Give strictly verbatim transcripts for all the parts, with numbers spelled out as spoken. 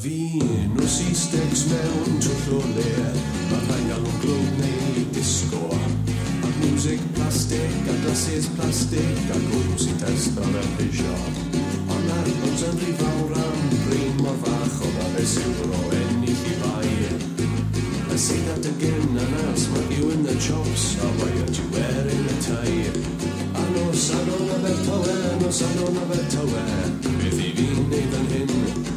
fi nhw si stecs mewn twll o le, mae rhain gael nhw'n glwb neu disco. A music plastic a glasses plastic a gwm sy'n testa fel pisio. Ond ar gwrs yn rhy fawr am brin mor fach o na fe siwr o ennill I fai. I say that again and I'll smack you in the chops. Oh, why aren't you wearing a tie? I know sadon a betowe, no sadon a betowe. Beth I fi'n neud yn hyn?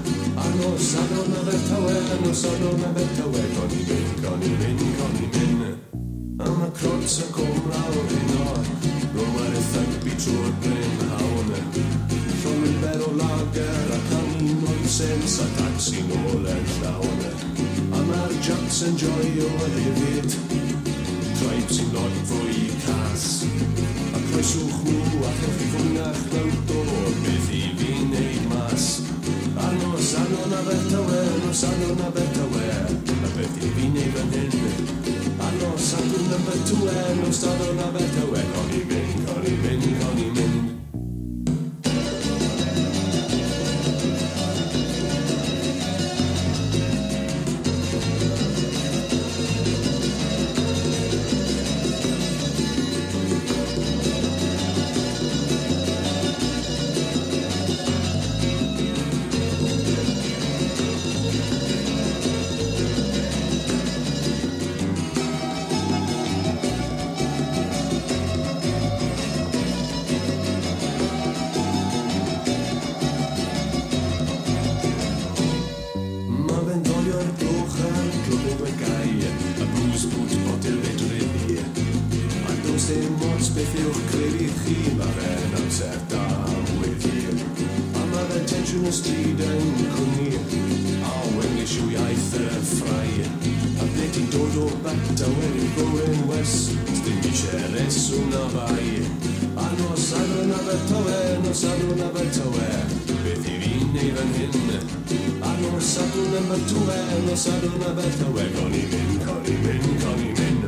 I know sadon a betowe, no sadon a betowe. Con I mynd, con I mynd, con I mynd. Am y crots y com lawr hyn o, rwy'n ar y thygbi trwy'r bryn hawn. Llon ber o lager a canin nonsens a taxi nôl yn llawn. Am ar jacks yn joio a hefyd, traib sy'n lot fwy cas. A croeswch nhw a chewch fwynach lawd o beth I fi'n neud mas. A nos anon a bertawe, nos anon a bertawe, a beth I fi'n neud fan hyn. A nos anon a bertawe, nos anon a bertawe, con I mynd, con I mynd, con I mynd. Sadwn am y twe, no sadwn am y twe, con I mynd, con I mynd, con I mynd.